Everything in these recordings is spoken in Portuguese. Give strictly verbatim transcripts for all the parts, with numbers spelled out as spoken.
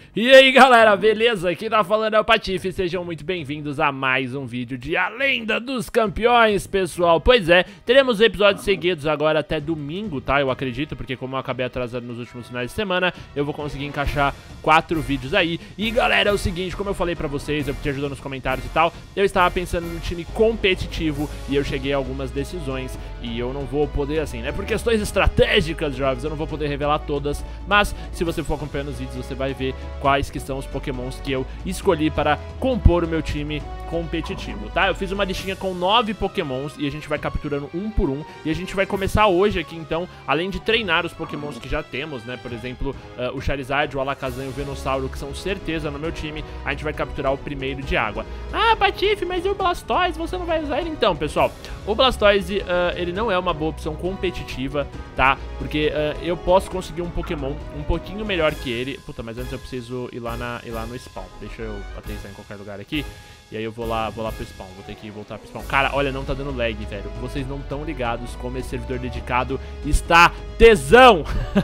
E aí galera, beleza? Quem tá falando é o Patife, sejam muito bem-vindos a mais um vídeo de A Lenda dos Campeões, pessoal. Pois é, teremos episódios seguidos agora até domingo, tá? Eu acredito, porque como eu acabei atrasando nos últimos finais de semana, eu vou conseguir encaixar quatro vídeos aí. E galera, é o seguinte, como eu falei pra vocês, eu te ajudando nos comentários e tal, eu estava pensando num time competitivo e eu cheguei a algumas decisões e eu não vou poder, assim, né? Por questões estratégicas, jovens, eu não vou poder revelar todas, mas se você for acompanhando os vídeos, você vai ver quais que são os pokémons que eu escolhi para compor o meu time competitivo, tá? Eu fiz uma listinha com nove pokémons e a gente vai capturando um por um e a gente vai começar hoje aqui, então, além de treinar os pokémons que já temos, né? Por exemplo, uh, o Charizard, o Alakazam e o Venossauro, que são certeza no meu time, a gente vai capturar o primeiro de água. Ah, Patife, mas e o Blastoise? Você não vai usar ele? Então, pessoal, o Blastoise, uh, ele não é uma boa opção competitiva, tá? Porque uh, eu posso conseguir um pokémon um pouquinho melhor que ele. Puta, mas antes eu preciso ir lá, na, ir lá no spawn. Deixa eu aterrissar em qualquer lugar aqui. E aí eu vou lá, vou lá pro spawn, vou ter que voltar pro spawn. Cara, olha, não tá dando lag, velho. Vocês não estão ligados como esse servidor dedicado está tesão.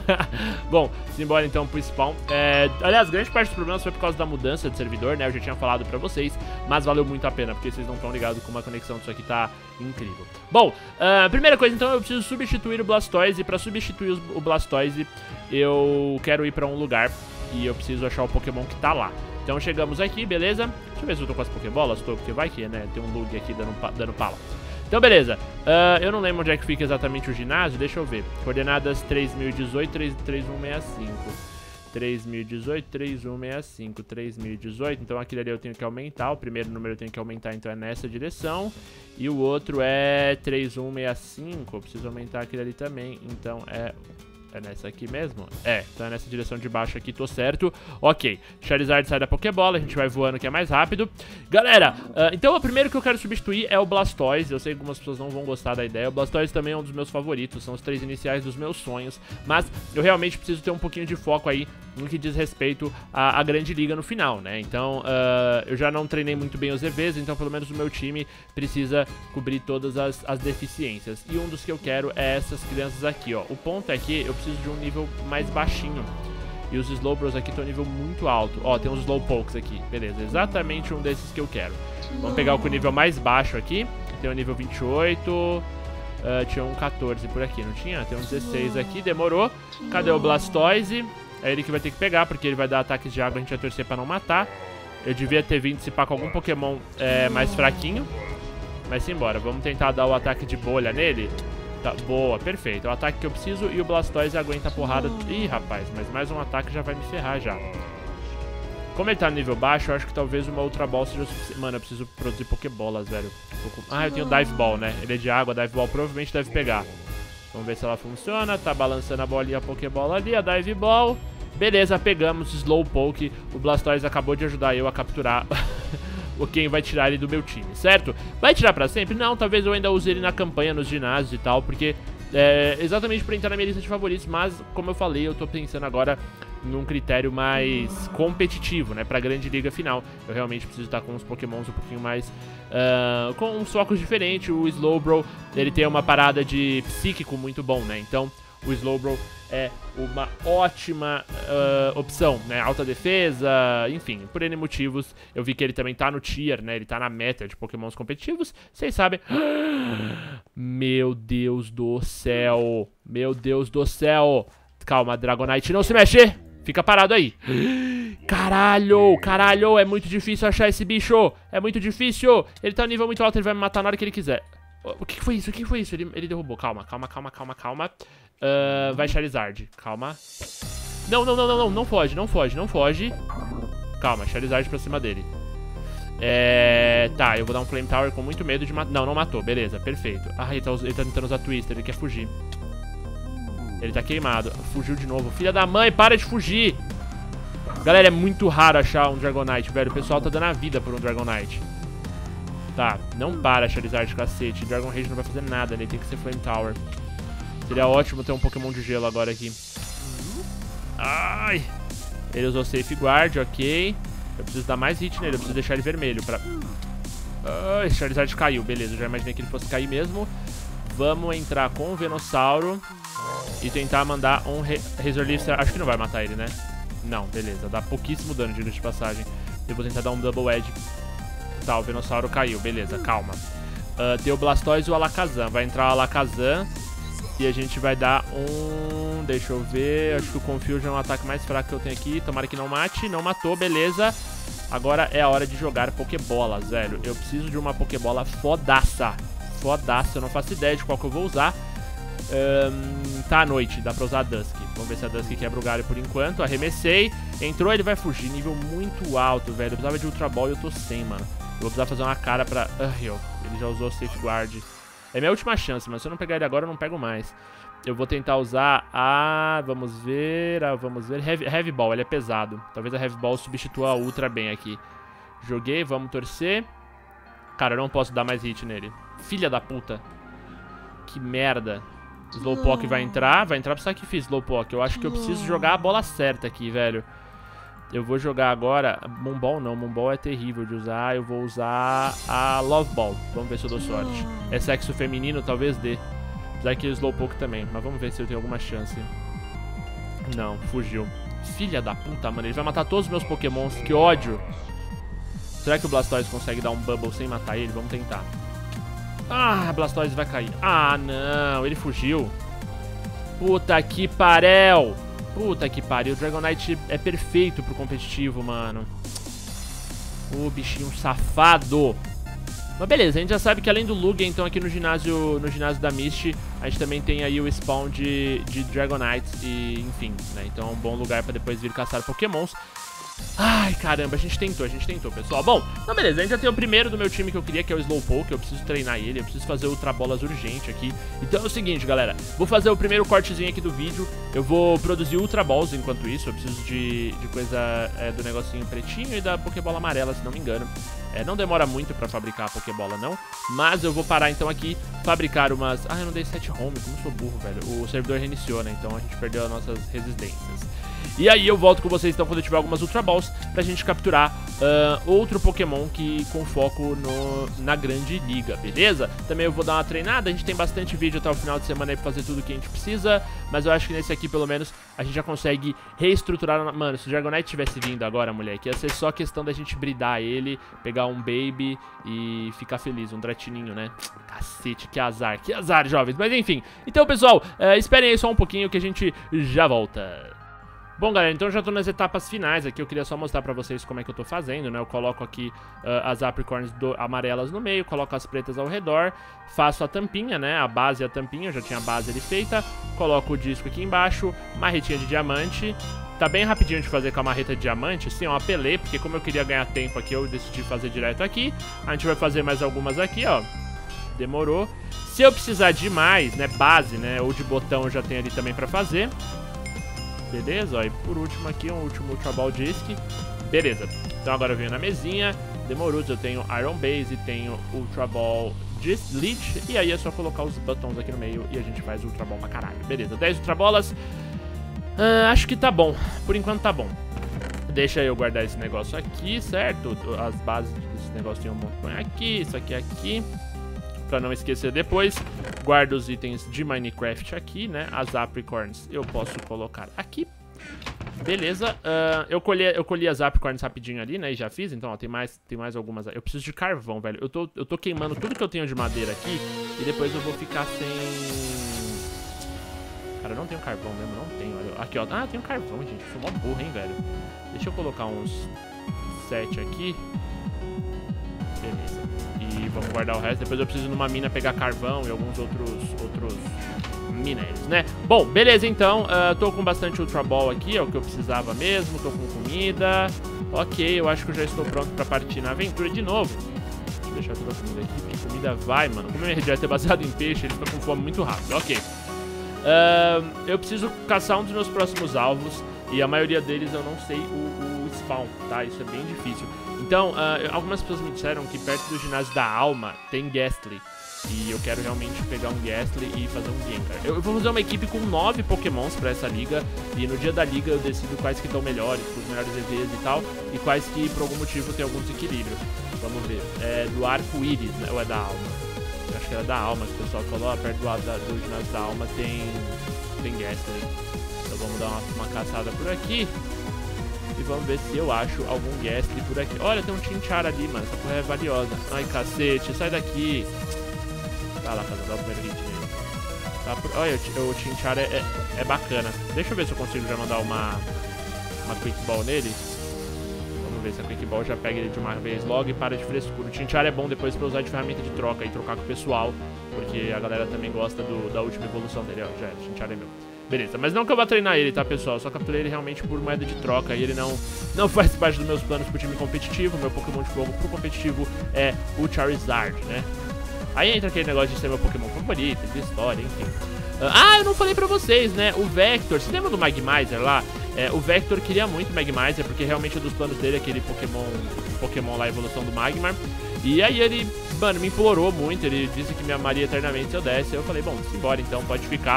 Bom, simbora então pro spawn. É, aliás, grande parte dos problemas foi por causa da mudança de servidor, né? Eu já tinha falado pra vocês, mas valeu muito a pena, porque vocês não estão ligados como a conexão disso aqui tá incrível. Bom, uh, primeira coisa então, eu preciso substituir o Blastoise. E pra substituir o Blastoise, eu quero ir pra um lugar e eu preciso achar o Pokémon que tá lá. Então chegamos aqui, beleza? Deixa eu ver se eu tô com as Pokébolas, tô, porque vai que, né? Tem um lug aqui dando, dando pala. Então beleza, uh, eu não lembro onde é que fica exatamente o ginásio, deixa eu ver. Coordenadas três mil e dezoito, três mil cento e sessenta e cinco. três mil e dezoito, três mil cento e sessenta e cinco, três mil e dezoito, então aquele ali eu tenho que aumentar, o primeiro número eu tenho que aumentar, então é nessa direção. E o outro é três mil cento e sessenta e cinco, eu preciso aumentar aquele ali também, então é... É nessa aqui mesmo? É, então é nessa direção de baixo aqui, tô certo. Ok, Charizard sai da Pokébola, a gente vai voando que é mais rápido. Galera, uh, então o primeiro que eu quero substituir é o Blastoise. Eu sei que algumas pessoas não vão gostar da ideia. O Blastoise também é um dos meus favoritos, são os três iniciais dos meus sonhos. Mas eu realmente preciso ter um pouquinho de foco aí no que diz respeito à, à grande liga no final, né? Então, uh, eu já não treinei muito bem os E Vs, então pelo menos o meu time precisa cobrir todas as, as deficiências. E um dos que eu quero é essas crianças aqui, ó. O ponto é que eu preciso de um nível mais baixinho. E os Slowbros aqui estão nível muito alto. Ó, tem uns Slowpokes aqui. Beleza, exatamente um desses que eu quero. Vamos pegar o com o nível mais baixo aqui. Tem o nível vinte e oito. Uh, tinha um quatorze por aqui, não tinha? Tem um dezesseis aqui, demorou. Cadê o Blastoise? É ele que vai ter que pegar, porque ele vai dar ataques de água, a gente vai torcer pra não matar. Eu devia ter vindo se pá com algum Pokémon é, mais fraquinho. Mas simbora, vamos tentar dar o ataque de bolha nele. Tá, boa, perfeito. É o ataque que eu preciso e o Blastoise aguenta a porrada. Ih, rapaz, mas mais um ataque já vai me ferrar já. Como ele tá no nível baixo, eu acho que talvez uma Ultra Ball seja o suficiente. Mano, eu preciso produzir Pokébolas, velho. Ah, eu tenho Dive Ball, né? Ele é de água, Dive Ball provavelmente deve pegar. Vamos ver se ela funciona. Tá balançando a bolinha, a Pokébola ali, a Dive Ball. Beleza, pegamos Slowpoke. O Blastoise acabou de ajudar eu a capturar o quem vai tirar ele do meu time, certo? Vai tirar pra sempre? Não, talvez eu ainda use ele na campanha, nos ginásios e tal, porque é exatamente pra entrar na minha lista de favoritos, mas como eu falei, eu tô pensando agora num critério mais competitivo, né, pra grande liga final. Eu realmente preciso estar com uns pokémons um pouquinho mais uh, com uns focos diferentes. O Slowbro, ele tem uma parada de psíquico muito bom, né, então o Slowbro é uma ótima uh, opção, né? Alta defesa, enfim, por N motivos. Eu vi que ele também tá no tier, né? Ele tá na meta de pokémons competitivos. Vocês sabem. Meu Deus do céu. Meu Deus do céu. Calma, Dragonite, não se mexe. Fica parado aí. Caralho, caralho, é muito difícil achar esse bicho. É muito difícil. Ele tá no nível muito alto, ele vai me matar na hora que ele quiser. O que, que foi isso? O que, que foi isso? Ele, ele derrubou. Calma, calma, calma, calma, calma. Uh, vai Charizard. Calma. Não, não, não, não, não. Não foge, não foge, não foge. Calma, Charizard pra cima dele. É... Tá, eu vou dar um Flame Tower com muito medo de matar. Não, não matou. Beleza, perfeito. Ah, ele tá, ele tá tentando usar Twister. Ele quer fugir. Ele tá queimado. Fugiu de novo. Filha da mãe, para de fugir. Galera, é muito raro achar um Dragonite, velho. O pessoal tá dando a vida por um Dragonite. Tá, não para, Charizard, cacete. Dragon Rage não vai fazer nada, ele tem que ser Flame Tower. Seria ótimo ter um Pokémon de gelo agora aqui. Ai! Ele usou Safeguard, ok. Eu preciso dar mais hit nele, eu preciso deixar ele vermelho pra... Ai, Charizard caiu, beleza. Eu já imaginei que ele fosse cair mesmo. Vamos entrar com o Venossauro e tentar mandar um Re Razor Leaf. Acho que não vai matar ele, né? Não, beleza. Dá pouquíssimo dano, diga de passagem. Eu vou tentar dar um Double Edge. Tá, o Venossauro caiu. Beleza, calma. Uh, tem o Blastoise e o Alakazam. Vai entrar o Alakazam. E a gente vai dar um... Deixa eu ver. Acho que o Confusion é um ataque mais fraco que eu tenho aqui. Tomara que não mate. Não matou, beleza. Agora é a hora de jogar Pokébolas, velho. Eu preciso de uma Pokébola fodaça. Fodaça. Eu não faço ideia de qual que eu vou usar. Um, tá à noite. Dá pra usar a Dusk. Vamos ver se a Dusk quebra o galho por enquanto. Arremessei. Entrou, ele vai fugir. Nível muito alto, velho. Eu precisava de Ultra Ball e eu tô sem, mano. Eu vou precisar fazer uma cara pra... Uh, eu. Ele já usou o Safeguard. É minha última chance, mas se eu não pegar ele agora, eu não pego mais. Eu vou tentar usar a... Vamos ver... Ah, vamos ver... Heavy, Heavy Ball, ele é pesado. Talvez a Heavy Ball substitua a Ultra bem aqui. Joguei, vamos torcer. Cara, eu não posso dar mais hit nele. Filha da puta. Que merda. Slowpoke vai entrar. Vai entrar pro sacrifício, Slowpoke. Eu acho que eu preciso jogar a bola certa aqui, velho. Eu vou jogar agora... Moonball não, Moonball é terrível de usar. Eu vou usar a Love Ball. Vamos ver se eu dou sorte. É sexo feminino, talvez dê. Apesar que o Slowpoke também. Mas vamos ver se eu tenho alguma chance. Não, fugiu. Filha da puta, mano. Ele vai matar todos os meus Pokémons. Que ódio. Será que o Blastoise consegue dar um Bubble sem matar ele? Vamos tentar. Ah, Blastoise vai cair. Ah, não. Ele fugiu. Puta que pariu. Puta que pariu, o Dragonite é perfeito pro competitivo, mano. Ô, bichinho safado. Mas beleza, a gente já sabe que além do Lugia, então aqui no ginásio, no ginásio da Misty, a gente também tem aí o spawn de, de Dragonite e, enfim, né? Então é um bom lugar pra depois vir caçar Pokémons. Ai, caramba, a gente tentou, a gente tentou, pessoal. Bom, então beleza, a gente já tem o primeiro do meu time que eu queria, que é o Slowpoke. Eu preciso treinar ele, eu preciso fazer Ultra Bolas urgente aqui. Então é o seguinte, galera, vou fazer o primeiro cortezinho aqui do vídeo. Eu vou produzir Ultra Balls enquanto isso. Eu preciso de, de coisa é, do negocinho pretinho e da Pokébola amarela, se não me engano. É, não demora muito pra fabricar a Pokébola, não. Mas eu vou parar, então, aqui, fabricar umas... Ah, eu não dei set home, como eu sou burro, velho. O servidor reiniciou, né? Então a gente perdeu as nossas resistências. E aí eu volto com vocês, então, quando eu tiver algumas Ultra Balls, pra gente capturar uh, outro Pokémon que com foco no, na grande liga, beleza? Também eu vou dar uma treinada, a gente tem bastante vídeo até o final de semana aí pra fazer tudo que a gente precisa, mas eu acho que nesse aqui, pelo menos, a gente já consegue reestruturar... Mano, se o Dragonite tivesse vindo agora, moleque, ia ser só questão da gente bridar ele, pegar um Baby e ficar feliz, um Dratininho, né? Cacete, que azar, que azar, jovens. Mas enfim, então, pessoal, uh, esperem aí só um pouquinho que a gente já volta. Bom, galera, então eu já tô nas etapas finais aqui. Eu queria só mostrar pra vocês como é que eu tô fazendo, né? Eu coloco aqui uh, as Apricorns do, amarelas no meio, coloco as pretas ao redor, faço a tampinha, né? A base e a tampinha, eu já tinha a base ali feita. Coloco o disco aqui embaixo, marretinha de diamante. Tá bem rapidinho de fazer com a marreta de diamante. Sim, eu apelei, porque como eu queria ganhar tempo aqui, eu decidi fazer direto aqui. A gente vai fazer mais algumas aqui, ó. Demorou. Se eu precisar de mais, né, base, né, ou de botão eu já tenho ali também pra fazer. Beleza, ó, e por último aqui, um último Ultra Ball Disc. Beleza, então agora eu venho na mesinha. Demorou, eu tenho Iron Base, tenho Ultra Ball Disc Leech. E aí é só colocar os buttons aqui no meio e a gente faz Ultra Ball pra caralho. Beleza, dez Ultra Bolas. uh, Acho que tá bom, por enquanto tá bom. Deixa eu guardar esse negócio aqui, certo? As bases desse negócio eu ponho aqui, isso aqui aqui, pra não esquecer depois. Guardo os itens de Minecraft aqui, né? As Apricorns eu posso colocar aqui. Beleza. Uh, eu, colhi, eu colhi as Apricorns rapidinho ali, né? E já fiz. Então, ó, tem mais, tem mais algumas. Eu preciso de carvão, velho. Eu tô, eu tô queimando tudo que eu tenho de madeira aqui. E depois eu vou ficar sem... Cara, eu não tenho carvão mesmo, não tenho. Olha. Aqui, ó. Ah, eu tenho carvão, gente. Eu sou mó burro, hein, velho. Deixa eu colocar uns sete aqui. Beleza. E vamos guardar o resto. Depois eu preciso numa mina pegar carvão e alguns outros, outros minérios, né? Bom, beleza então. Uh, tô com bastante Ultra Ball aqui, é o que eu precisava mesmo. Tô com comida. Ok, eu acho que eu já estou pronto pra partir na aventura de novo. Deixa eu deixar toda a comida aqui, porque comida vai, mano. Como o meu Regiet é baseado em peixe, ele fica com fome muito rápido. Ok. Uh, eu preciso caçar um dos meus próximos alvos. E a maioria deles eu não sei o, o spawn, tá? Isso é bem difícil. Então, uh, algumas pessoas me disseram que perto do ginásio da Alma tem Gastly. E eu quero realmente pegar um Gastly e fazer um Gengar. Eu, eu vou fazer uma equipe com nove Pokémons pra essa liga. E no dia da liga eu decido quais que estão melhores, os melhores E Vs e tal. E quais que por algum motivo tem algum desequilíbrio. Vamos ver. É do Arco-Íris, né? Ou é da Alma? Eu acho que era da Alma que o pessoal falou. Ó, perto do, da, do ginásio da Alma tem, tem Gastly. Então vamos dar uma, uma caçada por aqui. E vamos ver se eu acho algum Gastly por aqui. Olha, tem um Chinchara ali, mano. Essa porra é valiosa. Ai, cacete, sai daqui. Vai lá, fazer o primeiro hit nele. Tá por... Olha, o, o Chinchara é, é, é bacana. Deixa eu ver se eu consigo já mandar uma, uma Quick Ball nele. Vamos ver se a Quick Ball já pega ele de uma vez logo e para de frescura. O Chinchara é bom depois pra usar de ferramenta de troca e trocar com o pessoal. Porque a galera também gosta do, da última evolução dele. Ó, já é, o Chinchara é meu. Beleza, mas não que eu vá treinar ele, tá, pessoal? Só capturei ele realmente por moeda de troca. E ele não, não faz parte dos meus planos pro time competitivo. Meu Pokémon de fogo pro competitivo é o Charizard, né? Aí entra aquele negócio de ser meu Pokémon favorito, de história, enfim. Ah, eu não falei pra vocês, né? O Vector, você lembra do Magmaiser lá? É, o Vector queria muito o Magmaiser, porque realmente é dos planos dele aquele Pokémon, Pokémon lá, a evolução do Magmar. E aí ele, mano, me implorou muito. Ele disse que me amaria eternamente se eu desse. Aí eu falei, bom, simbora então, pode ficar.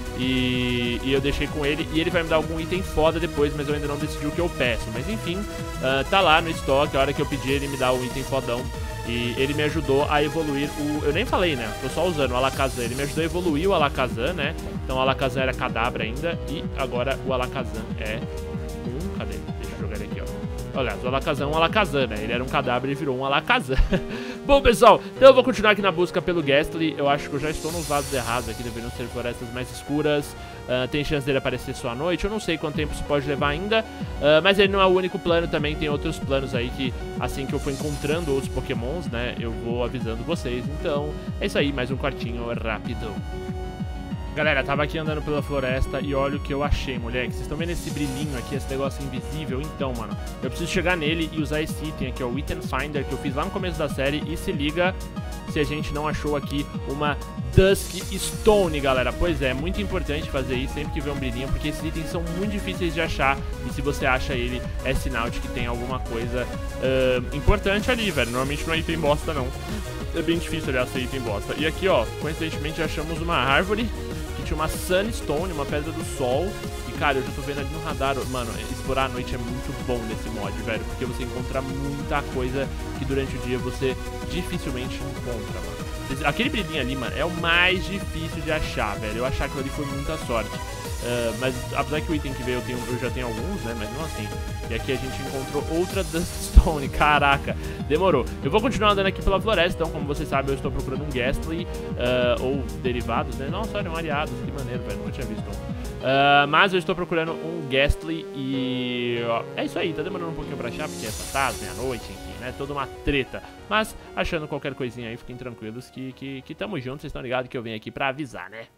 E, e eu deixei com ele. E ele vai me dar algum item foda depois, mas eu ainda não decidi o que eu peço. Mas enfim, uh, tá lá no estoque. A hora que eu pedi, ele me dá um item fodão. E ele me ajudou a evoluir o... Eu nem falei, né? Tô só usando o Alakazam. Ele me ajudou a evoluir o Alakazam, né? Então o Alakazam era Kadabra ainda. E agora o Alakazam é um... Cadê? Deixa eu jogar ele aqui, ó. Olha, o Alakazam é um Alakazam, né? Ele era um Kadabra e virou um Alakazam. Bom, pessoal, então eu vou continuar aqui na busca pelo Gastly. Eu acho que eu já estou nos lados errados aqui. Deveriam ser florestas mais escuras. Uh, tem chance dele aparecer só à noite. Eu não sei quanto tempo isso pode levar ainda. Uh, mas ele não é o único plano. Também tem outros planos aí que, assim que eu for encontrando outros Pokémons, né, eu vou avisando vocês. Então, é isso aí. Mais um quartinho rápido. Galera, tava aqui andando pela floresta e olha o que eu achei, moleque. Vocês estão vendo esse brilhinho aqui, esse negócio invisível? Então, mano, eu preciso chegar nele e usar esse item aqui, ó, o Item Finder, que eu fiz lá no começo da série. E se liga se a gente não achou aqui uma Dusk Stone, galera. Pois é, muito importante fazer isso sempre que vê um brilhinho, porque esses itens são muito difíceis de achar. E se você acha ele, é sinal de que tem alguma coisa uh, importante ali, velho. Normalmente não é item bosta, não. É bem difícil, aliás, ser item bosta. E aqui, ó, coincidentemente achamos uma árvore que tinha uma Sunstone, uma pedra do sol. E, cara, eu já tô vendo ali no radar. Mano, explorar à noite é muito bom nesse mod, velho, porque você encontra muita coisa que durante o dia você dificilmente encontra, mano. Aquele brilhinho ali, mano, é o mais difícil de achar, velho. Eu achar aquilo ali foi muita sorte. Uh, mas apesar que o item que veio eu, tenho, eu já tenho alguns, né, mas não assim. E aqui a gente encontrou outra Duststone, caraca, demorou. Eu vou continuar andando aqui pela floresta, então como vocês sabem eu estou procurando um Gastly, uh, ou derivados, né, não, só eram aliados, que maneiro, velho, nunca tinha visto um. Uh, mas eu estou procurando um Gastly e ó, é isso aí, tá demorando um pouquinho pra achar, porque é fantasma, é à noite, enfim, né, toda uma treta. Mas achando qualquer coisinha aí, fiquem tranquilos que, que, que tamo junto, vocês estão ligados que eu venho aqui pra avisar, né.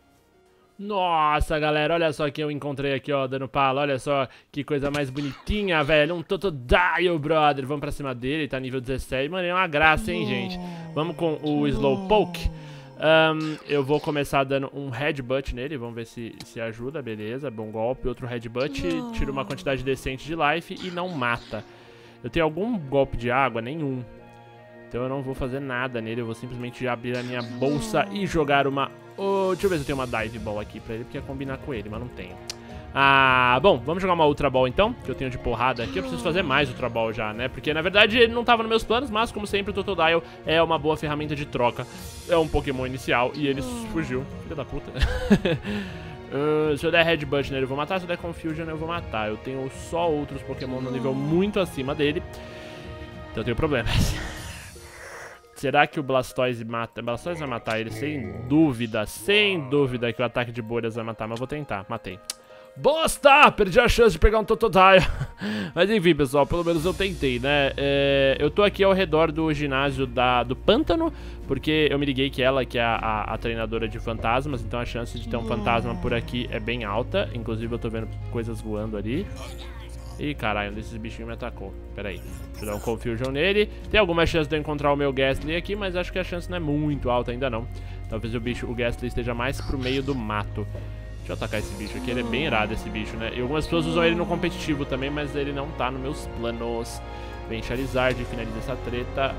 Nossa, galera, olha só que eu encontrei aqui, ó, dando pala. Olha só que coisa mais bonitinha, velho. Um Totodile, brother. Vamos pra cima dele, tá nível dezessete. Mano, é uma graça, hein, gente. Vamos com o Slowpoke. Um, eu vou começar dando um Headbutt nele. Vamos ver se, se ajuda, beleza. Bom golpe, outro Headbutt. Tira uma quantidade decente de life e não mata. Eu tenho algum golpe de água? Nenhum. Então eu não vou fazer nada nele. Eu vou simplesmente abrir a minha bolsa e jogar uma... Oh, deixa eu ver se eu tenho uma Dive Ball aqui pra ele, porque ia combinar com ele, mas não tenho. Ah, bom, vamos jogar uma Ultra Ball então, que eu tenho de porrada aqui. Eu preciso fazer mais Ultra Ball já, né? Porque na verdade ele não tava nos meus planos, mas como sempre o Totodile é uma boa ferramenta de troca. É um Pokémon inicial e ele fugiu. Filha da puta. uh, se eu der Headbutt nele eu vou matar, se eu der Confusion eu vou matar. Eu tenho só outros Pokémon no nível muito acima dele, então eu tenho problemas. Será que o Blastoise mata? O Blastoise vai matar ele, sem dúvida, sem dúvida que o ataque de bolhas vai matar, mas eu vou tentar, matei. Bosta! Perdi a chance de pegar um Totodile. Mas enfim, pessoal, pelo menos eu tentei, né? É, eu tô aqui ao redor do ginásio da, do pântano, porque eu me liguei que ela que é a, a, a treinadora de fantasmas, então a chance de ter um fantasma por aqui é bem alta. Inclusive eu tô vendo coisas voando ali. Ih, caralho, um desses bichinhos me atacou. Pera aí, deixa eu dar um Confusion nele. Tem alguma chance de eu encontrar o meu Gastly aqui, mas acho que a chance não é muito alta ainda não. Talvez o bicho, o Gastly esteja mais pro meio do mato. Deixa eu atacar esse bicho aqui, ele é bem irado esse bicho, né? E algumas pessoas usam ele no competitivo também, mas ele não tá nos meus planos. Vem Charizard, finaliza essa treta.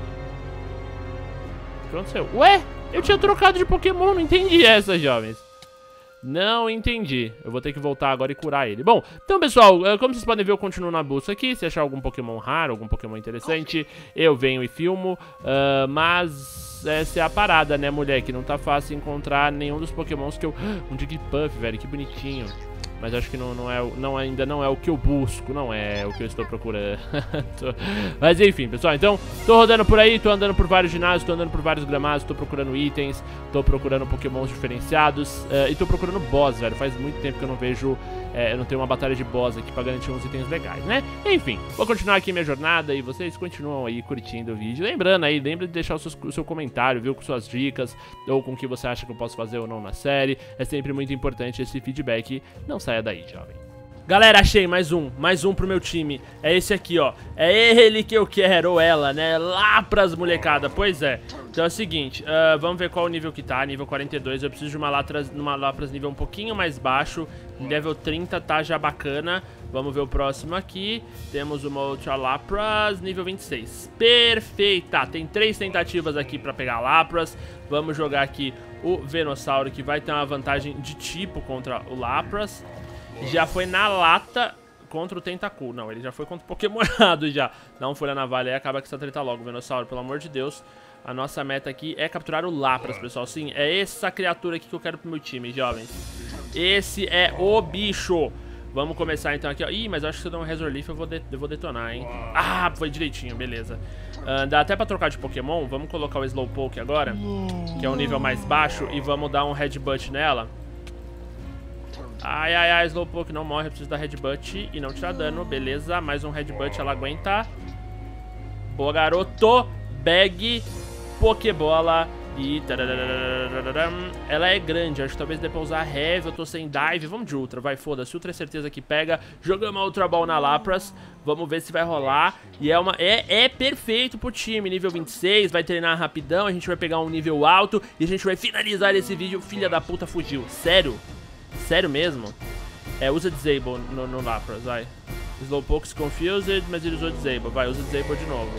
O que aconteceu? Ué, eu tinha trocado de Pokémon, não entendi essa, jovens. Não entendi. Eu vou ter que voltar agora e curar ele. Bom, então, pessoal, como vocês podem ver, eu continuo na busca aqui. Se achar algum Pokémon raro, algum Pokémon interessante, eu venho e filmo. Uh, mas essa é a parada, né, moleque? Não tá fácil encontrar nenhum dos Pokémons que eu... Um Jigglypuff, velho, que bonitinho. Mas acho que não, não é, não, ainda não é o que eu busco, não é o que eu estou procurando. Mas enfim, pessoal, então tô rodando por aí, tô andando por vários ginásios, tô andando por vários gramados, tô procurando itens, tô procurando pokémons diferenciados uh, e tô procurando boss, velho. Faz muito tempo que eu não vejo, é, eu não tenho uma batalha de boss aqui pra garantir uns itens legais, né? Enfim, vou continuar aqui minha jornada e vocês continuam aí curtindo o vídeo. Lembrando aí, lembra de deixar o seu, o seu comentário, viu, com suas dicas ou com o que você acha que eu posso fazer ou não na série. É sempre muito importante esse feedback, não saia daí, jovem. Galera, achei mais um, mais um pro meu time. É esse aqui, ó. É ele que eu quero, ou ela, né? Lapras, molecada. Pois é. Então é o seguinte, uh, vamos ver qual o nível que tá. Nível quarenta e dois, eu preciso de uma Lapras, uma Lapras nível um pouquinho mais baixo. Level trinta tá já bacana. Vamos ver o próximo aqui. Temos uma outra Lapras, nível vinte e seis. Perfeita. Tem três tentativas aqui pra pegar Lapras. Vamos jogar aqui o Venossauro, que vai ter uma vantagem de tipo contra o Lapras. Já foi na lata contra o Tentacool. Não, ele já foi contra o Pokémon errado já. Dá um folha navalha e acaba com essa treta logo, Venossauro, pelo amor de Deus. A nossa meta aqui é capturar o Lapras, pessoal. Sim, é essa criatura aqui que eu quero pro meu time, jovens. Esse é o bicho. Vamos começar então aqui, ó. Ih, mas eu acho que se eu der um Razor Leaf eu vou, de eu vou detonar, hein. Ah, foi direitinho, beleza. uh, Dá até pra trocar de Pokémon. Vamos colocar o Slowpoke agora, que é um nível mais baixo. E vamos dar um Headbutt nela. Ai, ai, ai, Slowpoke não morre, eu preciso dar Headbutt e não tirar dano, beleza. Mais um Headbutt, ela aguenta. Boa, garoto. Bag, Pokébola e... Ela é grande, acho que talvez dê pra usar Heavy, eu tô sem Dive. Vamos de Ultra, vai, foda-se, Ultra é certeza que pega. Jogamos a Ultra Ball na Lapras, vamos ver se vai rolar. E é, uma, é, é perfeito pro time, nível vinte e seis, vai treinar rapidão, a gente vai pegar um nível alto e a gente vai finalizar esse vídeo. Filha da puta fugiu, sério? Sério mesmo? É, usa Disable no, no Lapras, vai. Slowpoke's Confused, mas ele usou Disable. Vai, usa Disable de novo.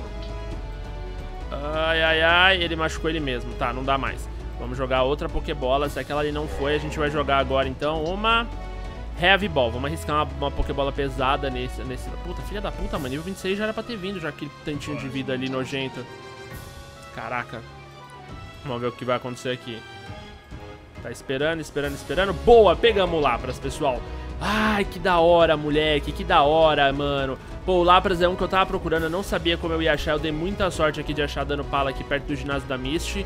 Ai, ai, ai, ele machucou ele mesmo. Tá, não dá mais. Vamos jogar outra Pokébola. Se aquela ali não foi, a gente vai jogar agora, então, uma Heavy Ball. Vamos arriscar uma, uma Pokébola pesada nesse, nesse... Puta, filha da puta, mano. Nível vinte e seis já era pra ter vindo, já aquele tantinho de vida ali nojento. Caraca. Vamos ver o que vai acontecer aqui. Tá esperando, esperando, esperando. Boa, pegamos o Lapras, pessoal. Ai, que da hora, moleque. Que da hora, mano. Pô, o Lapras é um que eu tava procurando. Eu não sabia como eu ia achar. Eu dei muita sorte aqui de achar dano pala aqui perto do ginásio da Misty.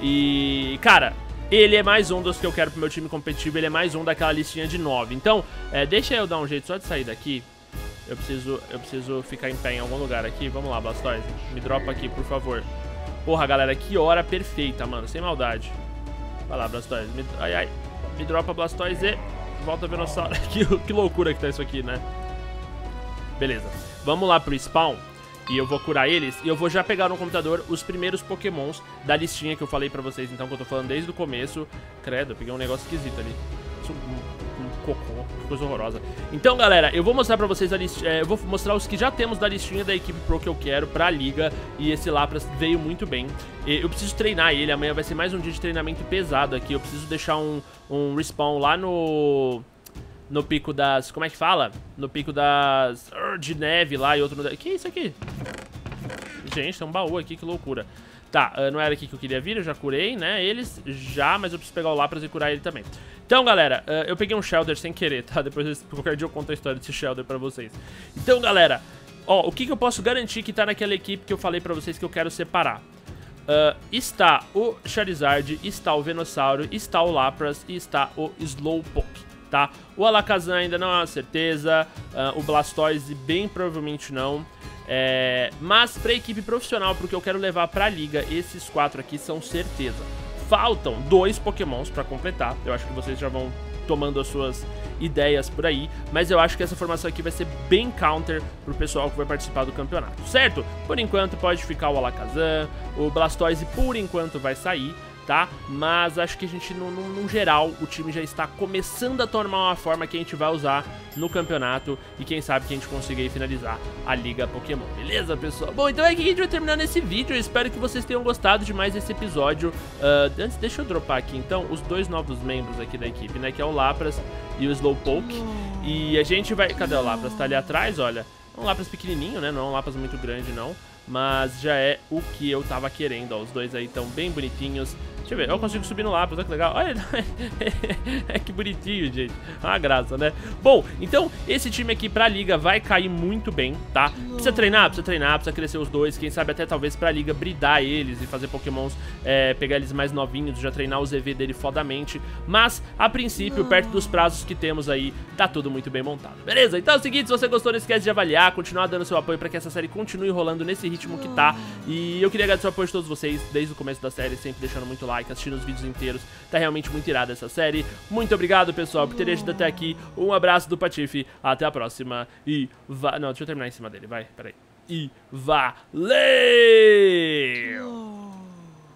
E, cara, ele é mais um dos que eu quero pro meu time competitivo. Ele é mais um daquela listinha de nove. Então, é, deixa eu dar um jeito só de sair daqui. Eu preciso, eu preciso ficar em pé em algum lugar aqui. Vamos lá, Blastoise. Me dropa aqui, por favor. Porra, galera, que hora perfeita, mano. Sem maldade. Vai lá, Blastoise. Me... Ai, ai. Me dropa, Blastoise e volta Venossauro. que, que loucura que tá isso aqui, né? Beleza. Vamos lá pro spawn. E eu vou curar eles. E eu vou já pegar no computador os primeiros Pokémons da listinha que eu falei pra vocês. Então, que eu tô falando desde o começo. Credo, eu peguei um negócio esquisito ali. Isso, um, um cocô. Que coisa horrorosa. Então, galera, eu vou mostrar pra vocês a listinha. É, eu vou mostrar os que já temos da listinha da equipe pro que eu quero pra liga. E esse Lapras veio muito bem. E eu preciso treinar ele. Amanhã vai ser mais um dia de treinamento pesado aqui. Eu preciso deixar um, um respawn lá no... No pico das... Como é que fala? No pico das... De neve lá e outro... No... Que é isso aqui? Gente, tem um baú aqui, que loucura. Tá, não era aqui que eu queria vir, eu já curei, né? Eles já, mas eu preciso pegar o Lapras e curar ele também. Então, galera, eu peguei um Shelder sem querer, tá? Depois, qualquer dia eu conto a história desse Shelder pra vocês. Então, galera, ó, o que que eu posso garantir que tá naquela equipe que eu falei pra vocês que eu quero separar? Uh, está o Charizard, está o Venossauro, está o Lapras e está o Slowpoke. Tá? O Alakazam ainda não é uma certeza, uh, o Blastoise bem provavelmente não, é, mas pra equipe profissional, porque eu quero levar pra liga, esses quatro aqui são certeza. Faltam dois Pokémons pra completar, eu acho que vocês já vão tomando as suas ideias por aí, mas eu acho que essa formação aqui vai ser bem counter pro pessoal que vai participar do campeonato, certo? Por enquanto pode ficar o Alakazam, o Blastoise por enquanto vai sair, tá? Mas acho que a gente, no, no, no geral, o time já está começando a tomar uma forma que a gente vai usar no campeonato e quem sabe que a gente consiga aí finalizar a Liga Pokémon, beleza, pessoal? Bom, então é aqui que a gente vai terminando esse vídeo, eu espero que vocês tenham gostado de mais esse episódio. Uh, antes, deixa eu dropar aqui, então, os dois novos membros aqui da equipe, né, que é o Lapras e o Slowpoke, e a gente vai... Cadê o Lapras? Tá ali atrás, olha. É um Lapras pequenininho, né, não é um Lapras muito grande, não. Mas já é o que eu tava querendo, ó. Os dois aí estão bem bonitinhos, Deixa eu ver, eu consigo subir no lápis, olha que legal. Olha, é que bonitinho, gente. Uma graça, né? Bom, então esse time aqui pra liga vai cair muito bem, tá? Precisa treinar, precisa treinar, precisa crescer os dois. Quem sabe até talvez pra liga bridar eles e fazer pokémons, é, pegar eles mais novinhos, já treinar o Z V dele fodamente. Mas, a princípio, perto dos prazos que temos aí, tá tudo muito bem montado. Beleza? Então é o seguinte, se você gostou, não esquece de avaliar, continuar dando seu apoio pra que essa série continue rolando nesse ritmo que tá. E eu queria agradecer o apoio de todos vocês desde o começo da série, sempre deixando muito like, assistindo os vídeos inteiros. Tá realmente muito irada essa série. Muito obrigado, pessoal, por terem assistido até aqui. Um abraço do Patife, até a próxima. E va... Não, deixa eu terminar em cima dele, vai, peraí. E valeu!